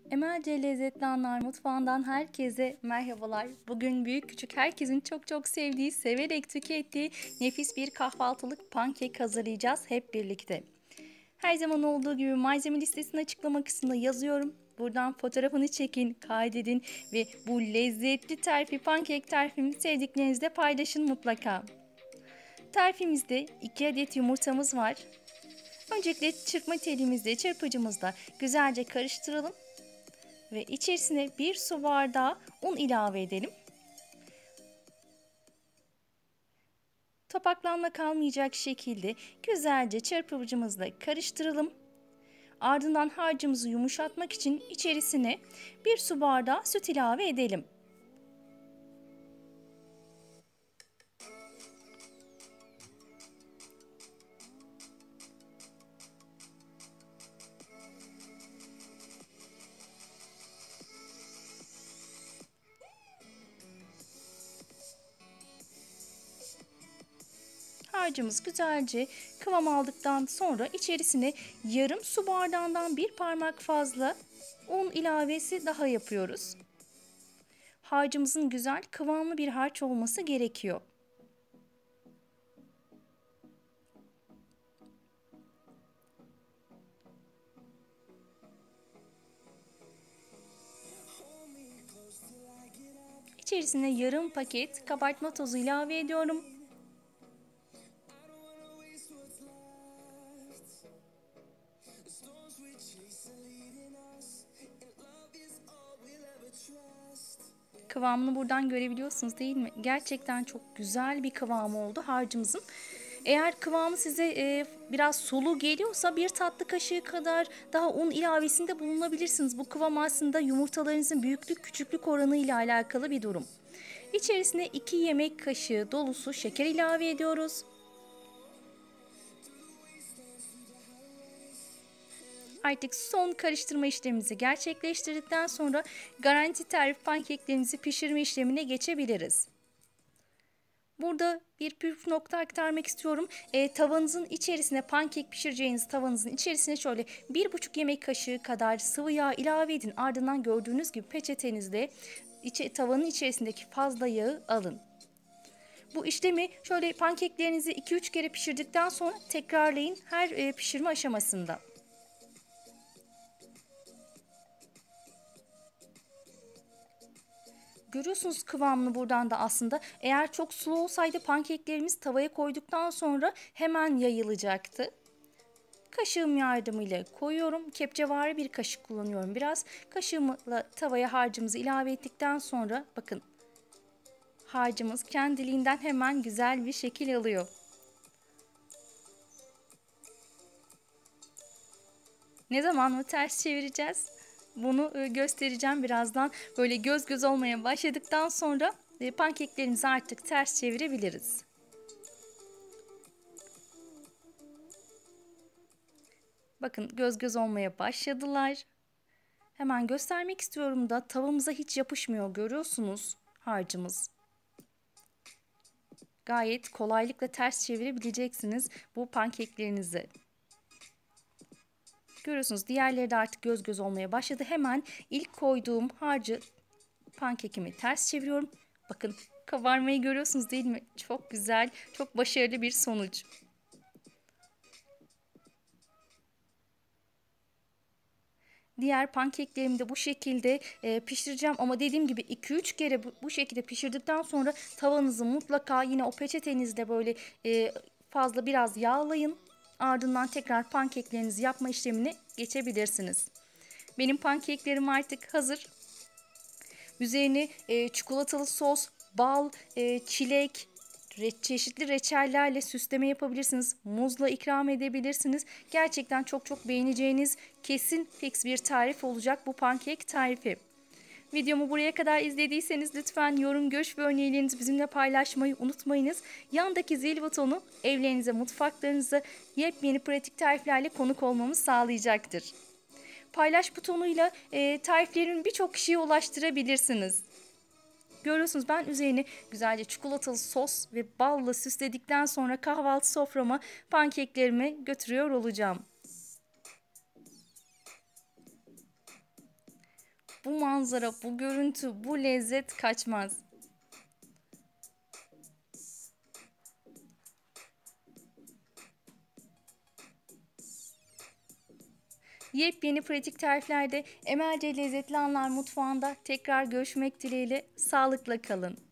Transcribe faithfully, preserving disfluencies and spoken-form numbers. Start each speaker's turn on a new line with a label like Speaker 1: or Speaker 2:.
Speaker 1: Emel C Lezzetli Anlar Mutfağı'ndan herkese merhabalar. Bugün büyük küçük herkesin çok çok sevdiği, severek tükettiği nefis bir kahvaltılık pankek hazırlayacağız hep birlikte. Her zaman olduğu gibi malzeme listesini açıklama kısmında yazıyorum. Buradan fotoğrafını çekin, kaydedin ve bu lezzetli tarifi, pankek tarifimi sevdiklerinizle paylaşın mutlaka. Tarifimizde iki adet yumurtamız var. Öncelikle çırpma telimizde, çırpıcımızda güzelce karıştıralım. Ve içerisine bir su bardağı un ilave edelim. Topaklanma kalmayacak şekilde güzelce çırpıcımızla karıştıralım. Ardından harcımızı yumuşatmak için içerisine bir su bardağı süt ilave edelim. Harcımız güzelce kıvam aldıktan sonra içerisine yarım su bardağından bir parmak fazla un ilavesi daha yapıyoruz. Harcımızın güzel kıvamlı bir harç olması gerekiyor. İçerisine yarım paket kabartma tozu ilave ediyorum. Kıvamını buradan görebiliyorsunuz değil mi? Gerçekten çok güzel bir kıvam oldu harcımızın. Eğer kıvamı size e, biraz sulu geliyorsa bir tatlı kaşığı kadar daha un ilavesinde bulunabilirsiniz. Bu kıvam aslında yumurtalarınızın büyüklük küçüklük oranı ile alakalı bir durum. İçerisine iki yemek kaşığı dolusu şeker ilave ediyoruz. Artık son karıştırma işlemimizi gerçekleştirdikten sonra garanti tarif pankeklerimizi pişirme işlemine geçebiliriz. Burada bir püf nokta aktarmak istiyorum. E, tavanızın içerisine, pankek pişireceğiniz tavanızın içerisine şöyle bir buçuk yemek kaşığı kadar sıvı yağ ilave edin. Ardından gördüğünüz gibi peçetenizle içe, tavanın içerisindeki fazla yağı alın. Bu işlemi şöyle pankeklerinizi iki üç kere pişirdikten sonra tekrarlayın her e, pişirme aşamasında. Görüyorsunuz kıvamını buradan da aslında. Eğer çok sulu olsaydı pankeklerimiz tavaya koyduktan sonra hemen yayılacaktı. Kaşığım yardımıyla koyuyorum. Kepçevari bir kaşık kullanıyorum biraz. Kaşığımla tavaya harcımızı ilave ettikten sonra bakın harcımız kendiliğinden hemen güzel bir şekil alıyor. Ne zaman mı ters çevireceğiz? Bunu göstereceğim birazdan. Böyle göz göz olmaya başladıktan sonra pankeklerimizi artık ters çevirebiliriz. Bakın göz göz olmaya başladılar. Hemen göstermek istiyorum da tavamıza hiç yapışmıyor, görüyorsunuz harcımız. Gayet kolaylıkla ters çevirebileceksiniz bu pankeklerinizi. Görüyorsunuz diğerleri de artık göz göz olmaya başladı. Hemen ilk koyduğum harcı pankekimi ters çeviriyorum. Bakın kabarmayı görüyorsunuz değil mi? Çok güzel, çok başarılı bir sonuç. Diğer pankeklerimi de bu şekilde e, pişireceğim ama dediğim gibi iki üç kere bu, bu şekilde pişirdikten sonra tavanızı mutlaka yine o peçetenizle böyle e, fazla biraz yağlayın. Ardından tekrar pankeklerinizi yapma işlemine geçebilirsiniz. Benim pankeklerim artık hazır. Üzerine e, çikolatalı sos, bal, e, çilek, re çeşitli reçellerle süsleme yapabilirsiniz. Muzla ikram edebilirsiniz. Gerçekten çok çok beğeneceğiniz kesin fix bir tarif olacak bu pankek tarifi. Videomu buraya kadar izlediyseniz lütfen yorum, görüş ve önerilerinizi bizimle paylaşmayı unutmayınız. Yandaki zil butonu evlerinize, mutfaklarınıza yepyeni pratik tariflerle konuk olmamı sağlayacaktır. Paylaş butonuyla e, tariflerimi birçok kişiye ulaştırabilirsiniz. Görüyorsunuz ben üzerine güzelce çikolatalı sos ve balla süsledikten sonra kahvaltı soframa pankeklerimi götürüyor olacağım. bu manzara, bu görüntü, bu lezzet kaçmaz. Yepyeni pratik tariflerde Emel C Lezzetli Anlar Mutfağı'nda tekrar görüşmek dileğiyle, sağlıkla kalın.